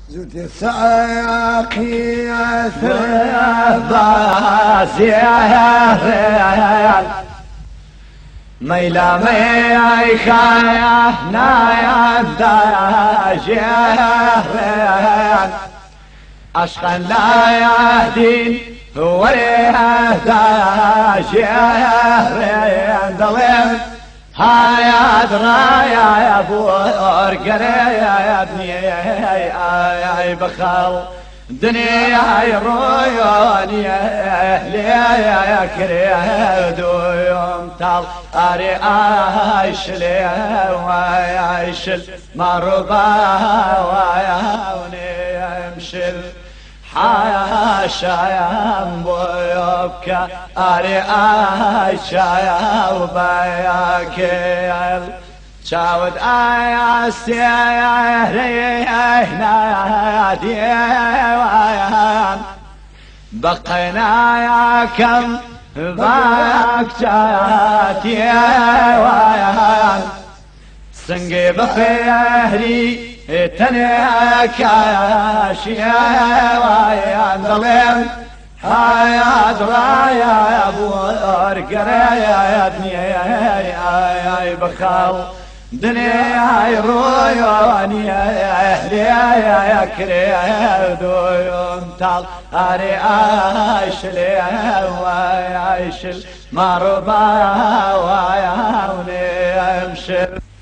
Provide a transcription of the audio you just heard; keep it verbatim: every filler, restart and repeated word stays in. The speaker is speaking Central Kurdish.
زود ساقي ثباس يا ريال ميلا ميخا نايا داج يا ريال أشقا لا يهدين وريه داج يا ريال ضليل هاي درايا يا ابو ارقري يا ابني يا بخال دنيا يرويون يا اهلي يا كريد ويوم طال اري عايش لي وعايش المربى وياوني امشل حاشا يا بويبكا اري عايشا يا وبياكل شاود آيا سيا ريحنا ديوان بقينا يا كم باك جات يوان سنقي بخيري تنياك يا شيوان ظلم هاي درايا يا ابو ارقري يا ابني يا بخال دنيا يرويون يا اهلي يا كريد ويوم طال اري عايش لي وعايش المربى وياوني امشي